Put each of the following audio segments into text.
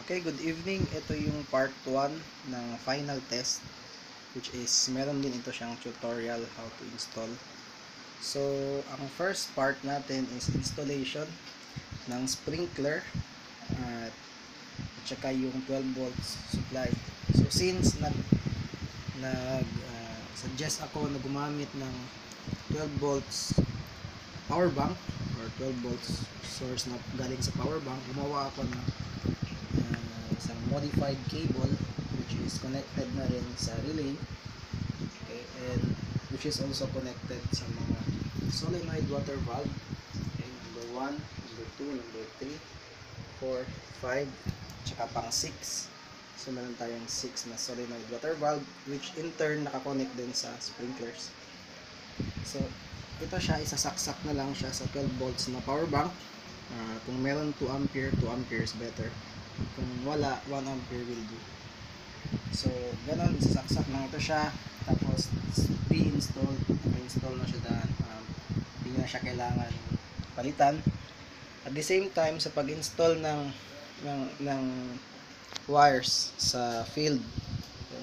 Okay, good evening. Ito yung part 1 ng final test, which is meron din ito siyang tutorial how to install. So, ang first part natin is installation ng sprinkler at saka yung 12 volts supply. So, since suggest ako na gumamit ng 12 volts power bank or 12 volts source na galing sa power bank, gumawa ako ng isang modified cable which is connected na rin sa relay, okay, and which is also connected sa mga solenoid water valve, okay, number 1, number 2, number 3, 4, 5, tsaka pang 6. So meron tayong 6 na solenoid water valve which in turn nakakonect din sa sprinklers. So ito siya, isasaksak na lang siya sa 12 volts na power bank. Kung meron 2 ampere, 2 amperes better. Kung wala, 1 ampere will do. So ganun, isasaksak lang ito siya. Tapos i-install na siya daan. Hindi na siya kailangan palitan. At the same time, sa pag-install ng wires sa field, okay,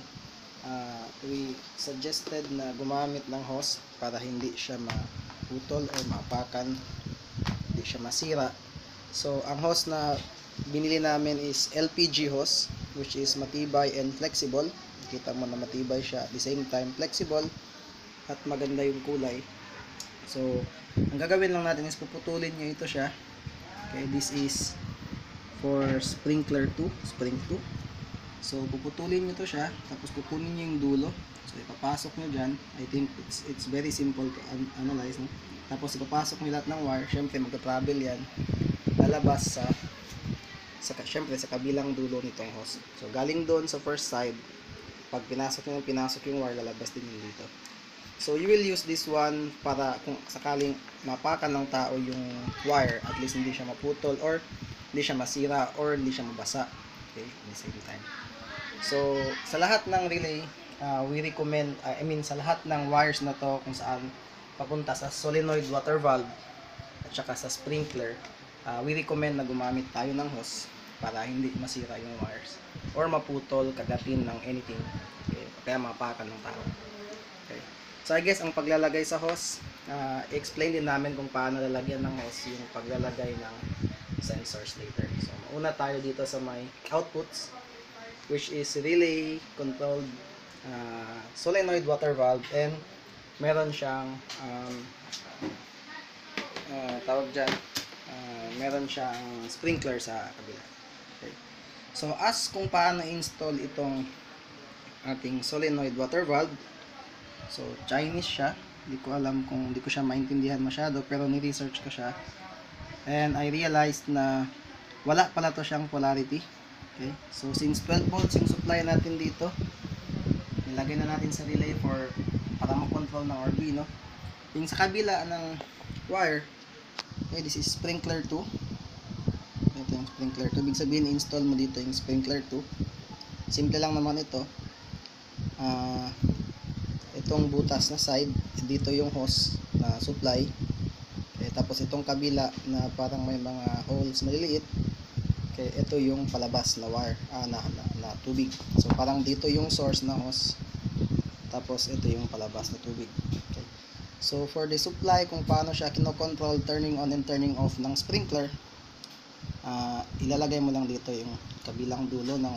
we suggested na gumamit ng hose para hindi siya maputol o maapakan, hindi siya masira. So ang hose na binili namin is LPG hose, which is matibay and flexible. Kita mo na matibay siya, at the same time flexible at maganda yung kulay. So ang gagawin lang natin is puputulin nyo ito siya. Okay, this is for sprinkler 2, spring 2. So puputulin nyo to siya, tapos kukunin nyo yung dulo. So ipapasok nyo dyan. I think it's very simple to analyze, no? Tapos ipapasok nyo lahat ng wire. Syempre magka-travel yan, lalabas syempre sa kabilang dulo nitong hose. So galing doon sa first side, pag pinasok yung wire, lalabas din yun dito. So you will use this one para kung sakaling mapakan ng tao yung wire, at least hindi siya maputol or hindi siya masira or hindi siya mabasa, okay, at the same time. So sa lahat ng relay, we recommend, sa lahat ng wires na to kung saan papunta sa solenoid water valve at saka sa sprinkler, we recommend na gumamit tayo ng hose para hindi masira yung wires or maputol, kagatin ng anything, okay, kaya mapakan ng tao. Okay. So I guess ang paglalagay sa hose, explain din namin kung paano lalagyan ng hose yung paglalagay ng sensors later. So mauna tayo dito sa may outputs, which is relay controlled solenoid water valve, and meron siyang meron siyang sprinkler sa kabila. Okay. So as kung paano install itong ating solenoid water valve, so Chinese siya, hindi ko siya maintindihan masyado, pero ni-research ko siya and I realized na wala pala to siyang polarity. Okay, so since 12 volts yung supply natin dito, nilagay na natin sa relay para makontrol ng Arduino. Yung sa kabila ng wire, okay, this is sprinkler 2. Ito yung sprinkler 2. Ibig sabihin, install mo dito yung sprinkler 2. Simple lang naman ito. Itong butas na side, dito yung hose na supply. Okay, tapos itong kabila na parang may mga holes maliliit, okay, ito yung palabas na wire, na tubig. So parang dito yung source na hose, tapos ito yung palabas na tubig. Okay. So for the supply, kung paano siya kinokontrol, turning on and turning off ng sprinkler, ilalagay mo lang dito yung kabilang dulo ng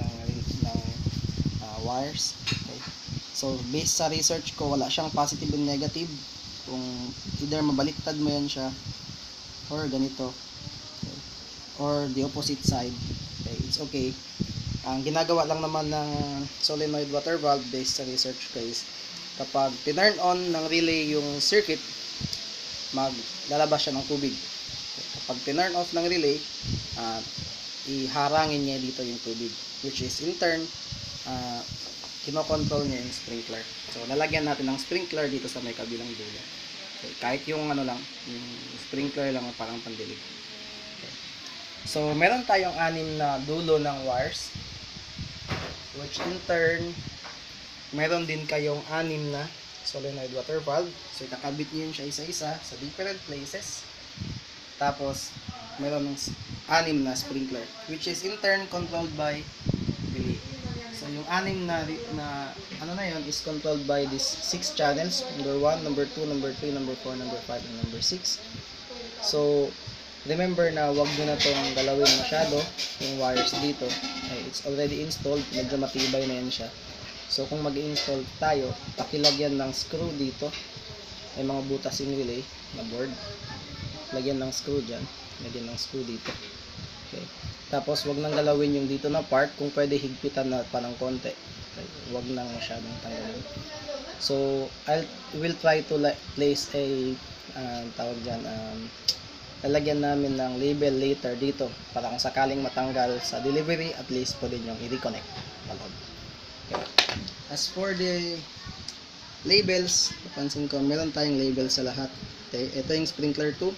wires. Okay. So based sa research ko, wala siyang positive and negative. Kung either mabaliktad mo yan siya or ganito, okay, or the opposite side, okay, it's okay. Ang ginagawa lang naman ng solenoid water valve based sa research ko is kapag tinurn on ng relay yung circuit, maglalabas siya ng tubig. Okay, kapag tinurn off ng relay, iharangin niya dito yung tubig, which is in turn kinokontrol niya yung sprinkler. So lalagyan natin ng sprinkler dito sa may kabilang dulo. Okay, kahit yung yung sprinkler lang parang pandilig. Okay. So meron tayong 6 na dulo ng wires, which in turn meron din kayong 6 na solenoid water valve. So ikakabit niyo yun siya isa-isa sa different places. Tapos meron anim na sprinkler, which is in turn controlled by relay. So yung anim na ano na yun is controlled by these 6 channels, number 1, number 2, number 3, number 4, number 5, and number 6. So remember na wag nyo na itong galawin masyado yung wires dito. It's already installed, medyo matibay na yan siya. So kung mag-install tayo, pakilagyan ng screw dito. May mga butas yung relay na board. Lagyan ng screw dyan. Lagyan ng screw dito. Okay. Tapos wag nang galawin yung dito na part. Kung pwede higpitan na pa ng konti. Okay. Wag nang masyadong tanggalin. So I will try to place a tawag dyan, lalagyan namin ng label later dito para kung sakaling matanggal sa delivery, at least pwede nyo i-reconnect. Okay. As for the labels, napansin ko meron tayong label sa lahat. Okay. Ito yung sprinkler 2,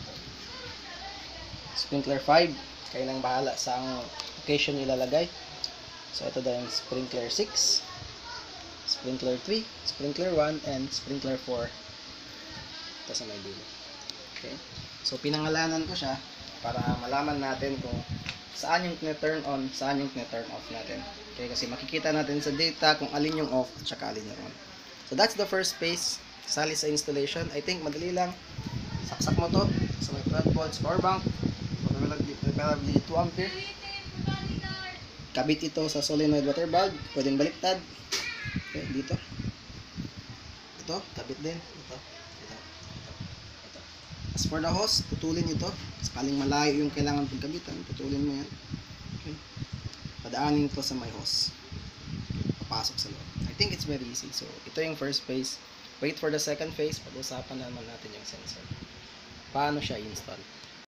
sprinkler 5, kayo nang bahala sa ang occasion ilalagay. So ito daw yung sprinkler 6, sprinkler 3, sprinkler 1, and sprinkler 4. Ito sa may dulo. Okay. So pinangalanan ko siya para malaman natin kung saan yung turn on, saan yung turn off natin. Okay, kasi makikita natin sa data kung alin yung off at saka alin yung on. So that's the first phase. Sali sa installation. I think madali lang. Saksak mo to sa may 12 volts power bank. Preferably 2 ampere. Kabit ito sa solenoid water valve. Pwedeng baliktad. Okay, dito. Ito, kabit din. Ito. As for the hose, putulin ito. Sakaling malayo yung kailangan pagkabitan, putulin mo yan. Okay. Padaanin ito sa may hose. Okay. Papasok sa loob. I think it's very easy. So, ito yung first phase. Wait for the second phase. Pag-usapan naman natin yung sensor. Paano siya install?